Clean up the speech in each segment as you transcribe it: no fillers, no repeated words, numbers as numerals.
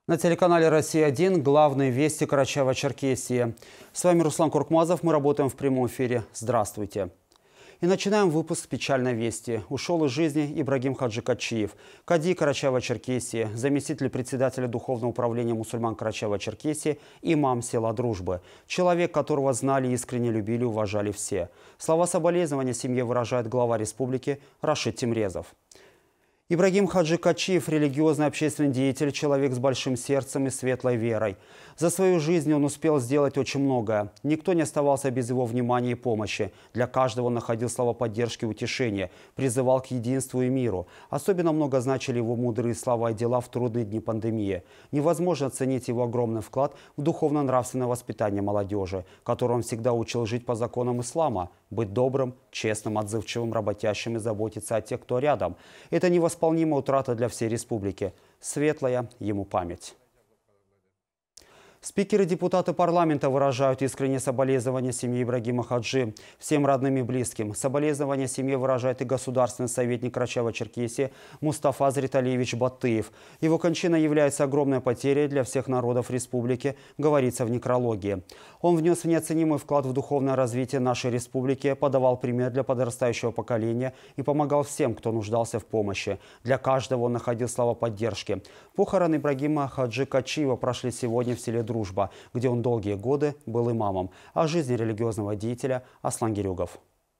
На телеканале «Россия-1» главные вести Карачаево-Черкесии. С вами Руслан Куркмазов, мы работаем в прямом эфире. Здравствуйте. И начинаем выпуск с печальной вести. Ушел из жизни Ибрагим Хаджи Качиев, кади Карачаево-Черкесии, заместитель председателя Духовного управления мусульман Карачаево-Черкесии, имам села Дружбы. Человек, которого знали, искренне любили и уважали все. Слова соболезнования семье выражает глава республики Рашид Тимрезов. Ибрагим Хаджи Качиев – религиозный общественный деятель, человек с большим сердцем и светлой верой. За свою жизнь он успел сделать очень многое. Никто не оставался без его внимания и помощи. Для каждого он находил слова поддержки и утешения, призывал к единству и миру. Особенно много значили его мудрые слова и дела в трудные дни пандемии. Невозможно оценить его огромный вклад в духовно-нравственное воспитание молодежи, которую он всегда учил жить по законам ислама, быть добрым, честным, отзывчивым, работящим и заботиться о тех, кто рядом. Это невосполнимая утрата для всей республики. Светлая ему память. Спикеры и депутаты парламента выражают искреннее соболезнования семье Ибрагима Хаджи, всем родным и близким. Соболезнования семье выражает и государственный советник Карачаево-Черкесии Мустафа Зриталиевич Баттыев. Его кончина является огромной потерей для всех народов республики, говорится в некрологии. Он внес неоценимый вклад в духовное развитие нашей республики, подавал пример для подрастающего поколения и помогал всем, кто нуждался в помощи. Для каждого он находил слова поддержки. Похороны Ибрагима Хаджи Качиева прошли сегодня в селе Дружба, где он долгие годы был имамом. О жизни религиозного деятеля Аслан Гирюгов.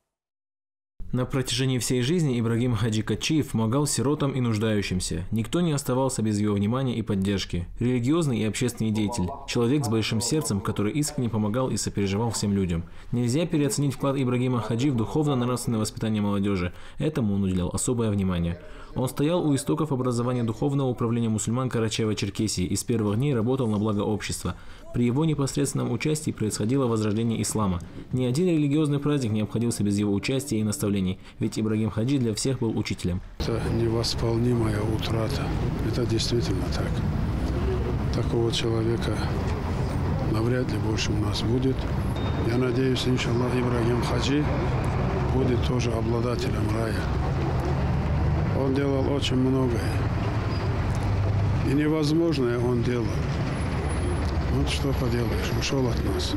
На протяжении всей жизни Ибрагим Хаджи Качиев помогал сиротам и нуждающимся. Никто не оставался без его внимания и поддержки. Религиозный и общественный деятель. Человек с большим сердцем, который искренне помогал и сопереживал всем людям. Нельзя переоценить вклад Ибрагима Хаджи в духовно-нравственное воспитание молодежи. Этому он уделял особое внимание. Он стоял у истоков образования Духовного управления мусульман Карачаево-Черкесии и с первых дней работал на благо общества. При его непосредственном участии происходило возрождение ислама. Ни один религиозный праздник не обходился без его участия и наставлений, ведь Ибрагим Хаджи для всех был учителем. Это невосполнимая утрата. Это действительно так. Такого человека навряд ли больше у нас будет. Я надеюсь, иншаллах, Ибрагим Хаджи будет тоже обладателем рая. Он делал очень многое. И невозможное он делал. Вот что поделаешь, ушел от нас.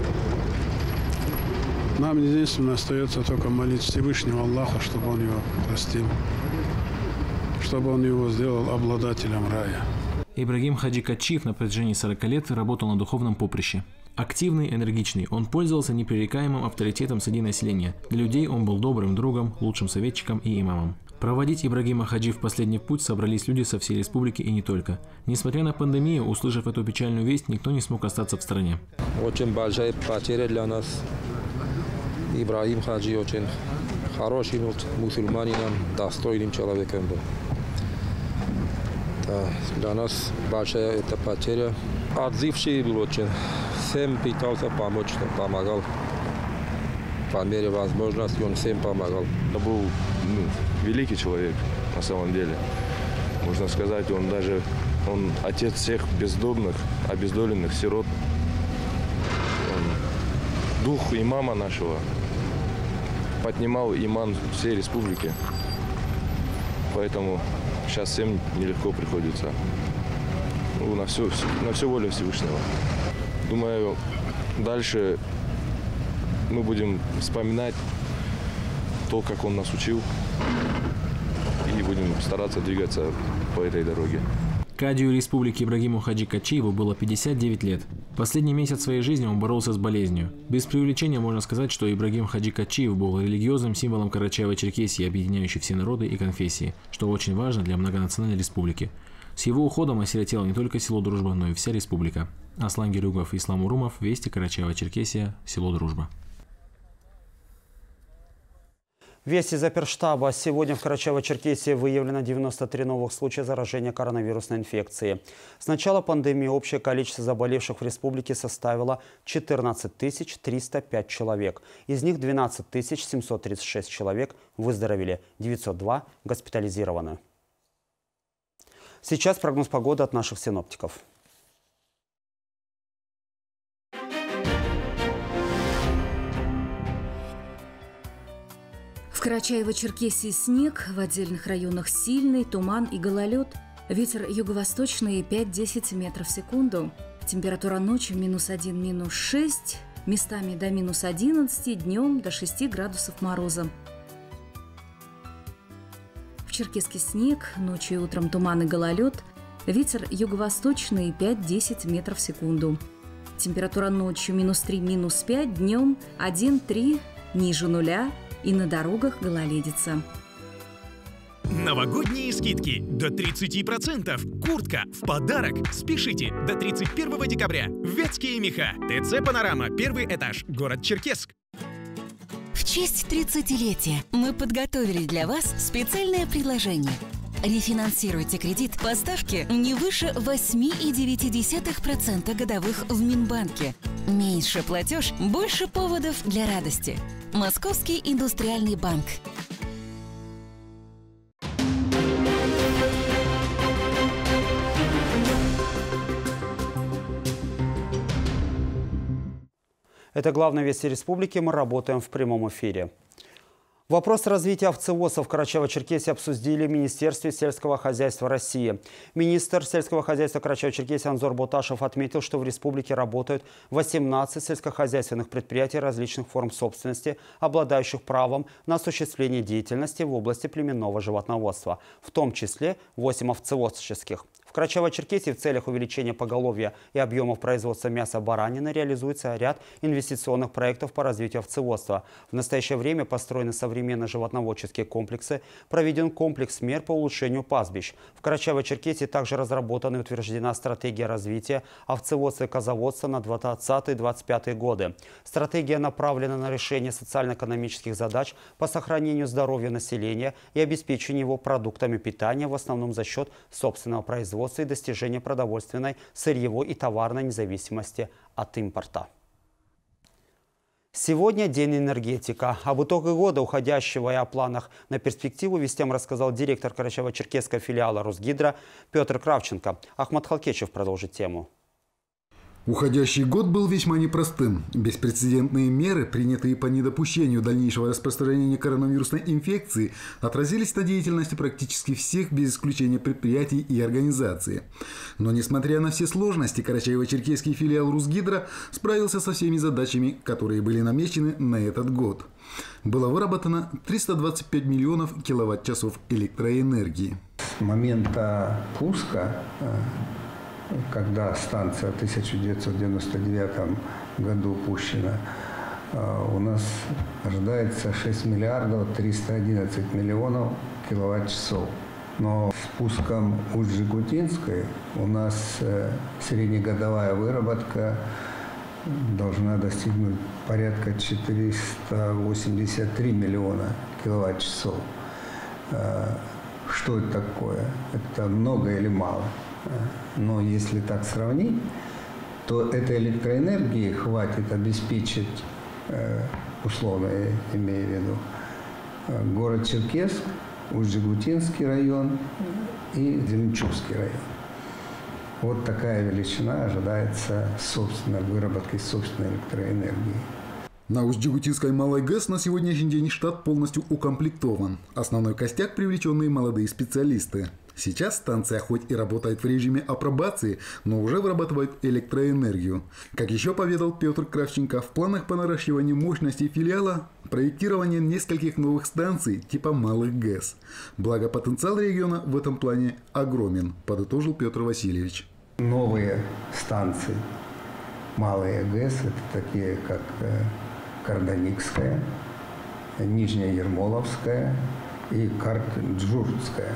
Нам единственное остается только молить Всевышнего Аллаха, чтобы он его простил, чтобы он его сделал обладателем рая. Ибрагим Хаджи Качиев на протяжении 40 лет работал на духовном поприще. Активный, энергичный, он пользовался непререкаемым авторитетом среди населения. Для людей он был добрым другом, лучшим советчиком и имамом. Проводить Ибрагима Хаджи в последний путь собрались люди со всей республики и не только. Несмотря на пандемию, услышав эту печальную весть, никто не смог остаться в стороне. Очень большая потеря для нас. Ибрагим Хаджи очень хорошим мусульманином, достойным человеком был. Для нас большая эта потеря. Отзывчивый был очень. Всем пытался помочь, помогал. По мере возможности он всем помогал. Это был великий человек на самом деле. Можно сказать, он отец всех бездомных, обездоленных, сирот. Он дух имама нашего поднимал иман всей республики. Поэтому сейчас всем нелегко приходится. На все воля Всевышнего. Думаю, дальше мы будем вспоминать то, как он нас учил, и будем стараться двигаться по этой дороге. Кадию республики Ибрагиму Хаджи Качиеву было 59 лет. Последний месяц своей жизни он боролся с болезнью. Без преувеличения можно сказать, что Ибрагим Хаджи Качиев был религиозным символом Карачаево-Черкесии, объединяющий все народы и конфессии, что очень важно для многонациональной республики. С его уходом осиротело не только село Дружба, но и вся республика. Аслан Гирюгов, Ислам Урумов, Вести, Карачаево-Черкесия, село Дружба. Вести из оперштаба. Сегодня в Карачаево-Черкесии выявлено 93 новых случая заражения коронавирусной инфекцией. С начала пандемии общее количество заболевших в республике составило 14 305 человек. Из них 12 736 человек выздоровели, 902 госпитализированы. Сейчас прогноз погоды от наших синоптиков. В Карачаево-Черкесии снег, в отдельных районах сильный, туман и гололед. Ветер юго-восточный 5-10 метров в секунду. Температура ночью -1, -6, местами до -11, днем до 6 градусов мороза. В Черкесске снег, ночью и утром туман и гололед. Ветер юго-восточный 5-10 метров в секунду. Температура ночью -3, -5, днем 1-3, ниже нуля, и на дорогах гололедица. Новогодние скидки до 30%. Куртка в подарок. Спешите до 31 декабря. Вятские меха. ТЦ «Панорама». Первый этаж. Город Черкесск. В честь 30-летия мы подготовили для вас специальное предложение. Рефинансируйте кредит по ставке не выше 8,9% годовых в Минбанке. Меньше платеж, больше поводов для радости. Московский индустриальный банк. Это главные вести республики. Мы работаем в прямом эфире. Вопрос развития овцеводства в Карачаево-Черкесии обсудили в Министерстве сельского хозяйства России. Министр сельского хозяйства Карачаево-Черкесии Анзор Боташев отметил, что в республике работают 18 сельскохозяйственных предприятий различных форм собственности, обладающих правом на осуществление деятельности в области племенного животноводства, в том числе 8 овцеводческих. В Карачаево-Черкесии в целях увеличения поголовья и объемов производства мяса баранины реализуется ряд инвестиционных проектов по развитию овцеводства. В настоящее время построены современные животноводческие комплексы, проведен комплекс мер по улучшению пастбищ. В Карачаево-Черкесии также разработана и утверждена стратегия развития овцеводства и козоводства на 2020-2025 годы. Стратегия направлена на решение социально-экономических задач по сохранению здоровья населения и обеспечению его продуктами питания, в основном за счет собственного производства и достижения продовольственной, сырьевой и товарной независимости от импорта. Сегодня День энергетика. Об итогах года уходящего и о планах на перспективу вестям рассказал директор Карачаево-Черкесского филиала Русгидро Петр Кравченко. Ахмат Халкечев продолжит тему. Уходящий год был весьма непростым. Беспрецедентные меры, принятые по недопущению дальнейшего распространения коронавирусной инфекции, отразились на деятельности практически всех без исключения предприятий и организаций. Но несмотря на все сложности, Карачаево-Черкесский филиал Русгидро справился со всеми задачами, которые были намечены на этот год. Было выработано 325 миллионов киловатт-часов электроэнергии. С момента пуска, когда станция в 1999 году пущена, у нас ожидается 6 миллиардов 311 миллионов киловатт-часов. Но с пуском Усть-Жигутинской у нас среднегодовая выработка должна достигнуть порядка 483 миллиона киловатт-часов. Что это такое? Это много или мало? Но если так сравнить, то этой электроэнергии хватит обеспечить, условно я имею в виду, город Черкесск, Усть-Жигутинский район и Зеленчукский район. Вот такая величина ожидается собственной выработки собственной электроэнергии. На Усть-Жигутинской малой ГЭС на сегодняшний день штат полностью укомплектован. Основной костяк – привлеченные молодые специалисты. Сейчас станция хоть и работает в режиме апробации, но уже вырабатывает электроэнергию. Как еще поведал Петр Кравченко, в планах по наращиванию мощностей филиала проектирование нескольких новых станций типа малых ГЭС. Благо потенциал региона в этом плане огромен, подытожил Петр Васильевич. Новые станции, малые ГЭС, это такие как Карданикская, Нижняя Ермоловская и Карт-Джурская.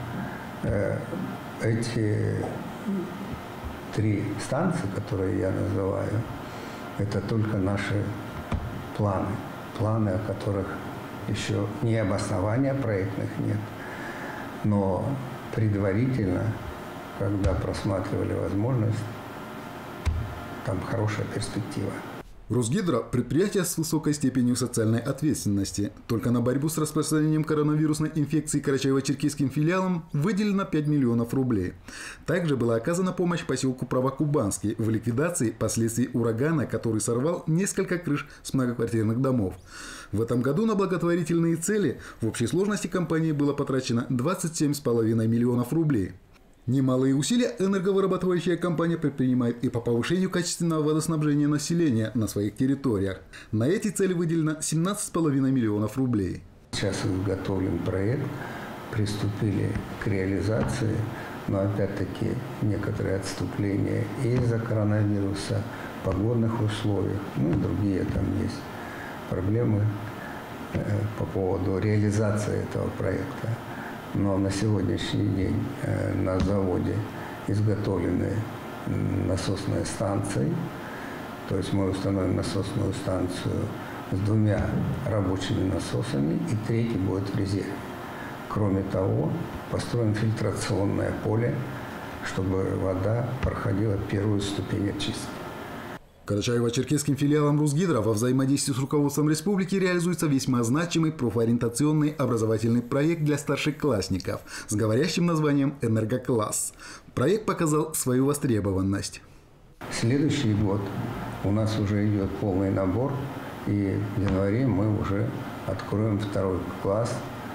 Эти три станции, которые я называю, это только наши планы, о которых еще ни обоснования проектных нет, но предварительно, когда просматривали возможность, там хорошая перспектива. Русгидро – предприятие с высокой степенью социальной ответственности. Только на борьбу с распространением коронавирусной инфекции Карачаево-Черкесским филиалом выделено 5 миллионов рублей. Также была оказана помощь поселку Правокубанский в ликвидации последствий урагана, который сорвал несколько крыш с многоквартирных домов. В этом году на благотворительные цели в общей сложности компании было потрачено 27,5 миллионов рублей. Немалые усилия энерговырабатывающая компания предпринимает и по повышению качественного водоснабжения населения на своих территориях. На эти цели выделено 17,5 миллионов рублей. Сейчас изготовлен проект, приступили к реализации, но опять-таки некоторые отступления из-за коронавируса, погодных условиях, ну и другие там есть проблемы по поводу реализации этого проекта. Но на сегодняшний день на заводе изготовлены насосные станции. То есть мы установим насосную станцию с 2 рабочими насосами, и 3 будет в резерве. Кроме того, построим фильтрационное поле, чтобы вода проходила первую ступень очистки. Карачаево-Черкесским филиалом Русгидро во взаимодействии с руководством республики реализуется весьма значимый профориентационный образовательный проект для старшеклассников с говорящим названием «Энергокласс». Проект показал свою востребованность. Следующий год у нас уже идет полный набор, и в январе мы уже откроем 2 класс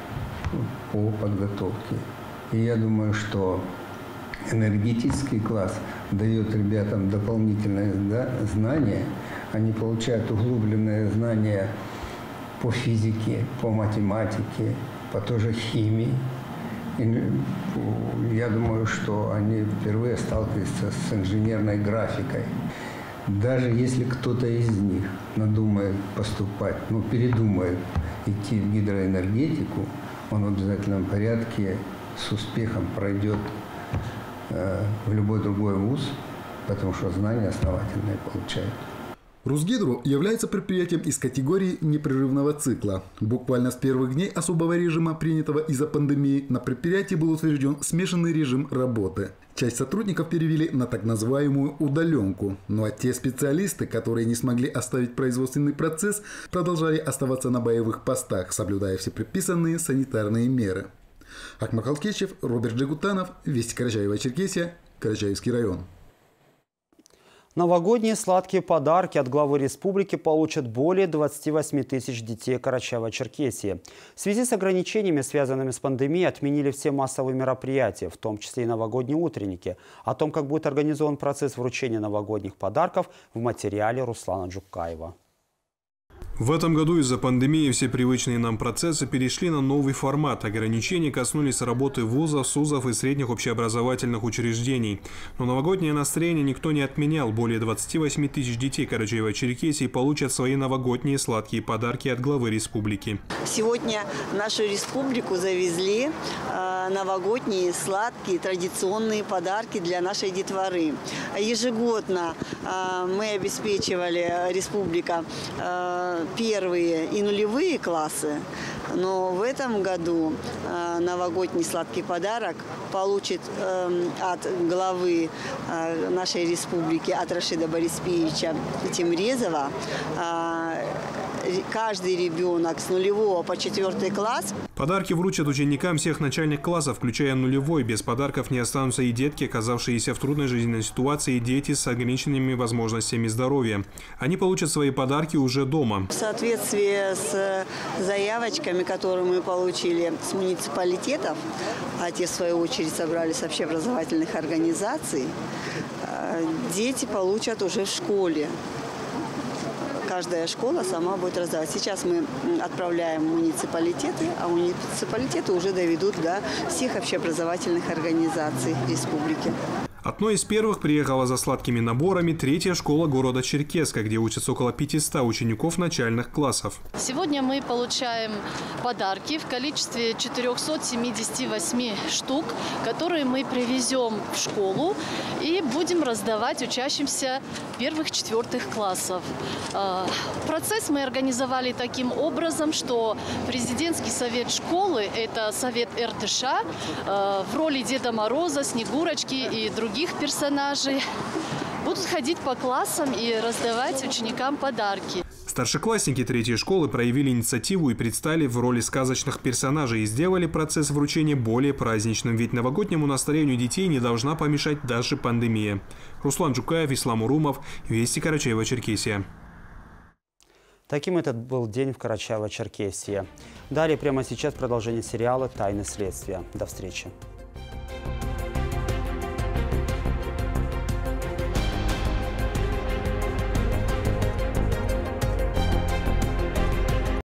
по подготовке. И я думаю, что энергетический класс дает ребятам дополнительные знания. Они получают углубленные знания по физике, по математике, по той же химии. И я думаю, что они впервые сталкиваются с инженерной графикой. Даже если кто-то из них надумает поступать, передумает идти в гидроэнергетику, он в обязательном порядке с успехом пройдет в любой другой вуз, потому что знания основательные получают. Русгидро является предприятием из категории непрерывного цикла. Буквально с первых дней особого режима, принятого из-за пандемии, на предприятии был утвержден смешанный режим работы. Часть сотрудников перевели на так называемую удаленку. Ну а те специалисты, которые не смогли оставить производственный процесс, продолжали оставаться на боевых постах, соблюдая все предписанные санитарные меры. Ахмад Халкечев, Роберт Джигутанов, Вести Карачаево-Черкесия, Карачаевский район. Новогодние сладкие подарки от главы республики получат более 28 тысяч детей Карачаево-Черкесии. В связи с ограничениями, связанными с пандемией, отменили все массовые мероприятия, в том числе и новогодние утренники. О том, как будет организован процесс вручения новогодних подарков, в материале Руслана Джукаева. В этом году из-за пандемии все привычные нам процессы перешли на новый формат. Ограничения коснулись работы вузов, СУЗов и средних общеобразовательных учреждений. Но новогоднее настроение никто не отменял. Более 28 тысяч детей Карачаево-Черкесии получат свои новогодние сладкие подарки от главы республики. Сегодня в нашу республику завезли новогодние сладкие традиционные подарки для нашей детворы. Ежегодно мы обеспечивали, республика, первые и нулевые классы, но в этом году новогодний сладкий подарок получит от главы нашей республики, от Рашида Бориспеевича Тимрезова, каждый ребенок с 0 по 4 класс. Подарки вручат ученикам всех начальных классов, включая 0. Без подарков не останутся и детки, оказавшиеся в трудной жизненной ситуации, и дети с ограниченными возможностями здоровья. Они получат свои подарки уже дома. В соответствии с заявочками, которые мы получили с муниципалитетов, а те в свою очередь собрались с общеобразовательных организаций, дети получат уже в школе. Каждая школа сама будет раздавать. Сейчас мы отправляем в муниципалитеты, а муниципалитеты уже доведут до всех общеобразовательных организаций республики. Одной из первых приехала за сладкими наборами 3-я школа города Черкесска, где учатся около 500 учеников начальных классов. Сегодня мы получаем подарки в количестве 478 штук, которые мы привезем в школу и будем раздавать учащимся 1-4 классов. Процесс мы организовали таким образом, что президентский совет школы, это совет РТШ, в роли Деда Мороза, Снегурочки и других персонажей будут ходить по классам и раздавать ученикам подарки. Старшеклассники 3-й школы проявили инициативу и предстали в роли сказочных персонажей и сделали процесс вручения более праздничным, ведь новогоднему настроению детей не должна помешать даже пандемия. Руслан Джукаев, Ислам Урумов, Вести Карачаево-Черкесия. Таким этот был день в Карачаево-Черкесии. Далее прямо сейчас продолжение сериала «Тайны следствия». До встречи.